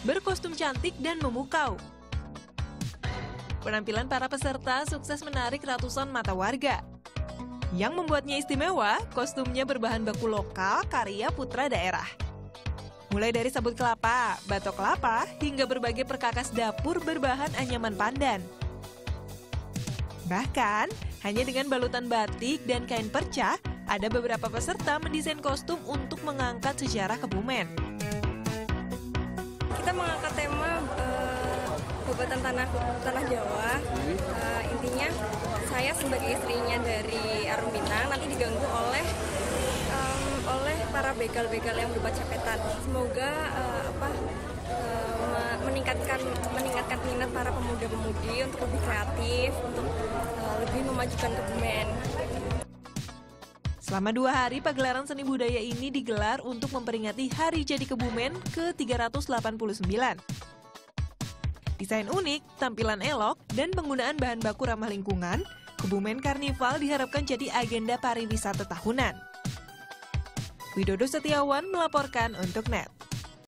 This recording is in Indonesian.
berkostum cantik dan memukau. Penampilan para peserta sukses menarik ratusan mata warga. Yang membuatnya istimewa, kostumnya berbahan baku lokal karya putra daerah. Mulai dari sabut kelapa, batok kelapa, hingga berbagai perkakas dapur berbahan anyaman pandan. Bahkan, hanya dengan balutan batik dan kain perca, ada beberapa peserta mendesain kostum untuk mengangkat sejarah Kebumen. Kita mengangkat tema Babatan Tanah Jawa. Intinya, saya sebagai istrinya dari Arum Bintang nanti diganggu oleh para begal-begal yang berbuat capetan. Semoga meningkatkan minat para pemuda-pemudi untuk lebih kreatif, untuk lebih memajukan Kebumen. Selama 2 hari, pagelaran seni budaya ini digelar untuk memperingati Hari Jadi Kebumen ke-389. Desain unik, tampilan elok, dan penggunaan bahan baku ramah lingkungan, Kebumen Karnival diharapkan jadi agenda pariwisata tahunan. Widodo Setiawan melaporkan untuk NET.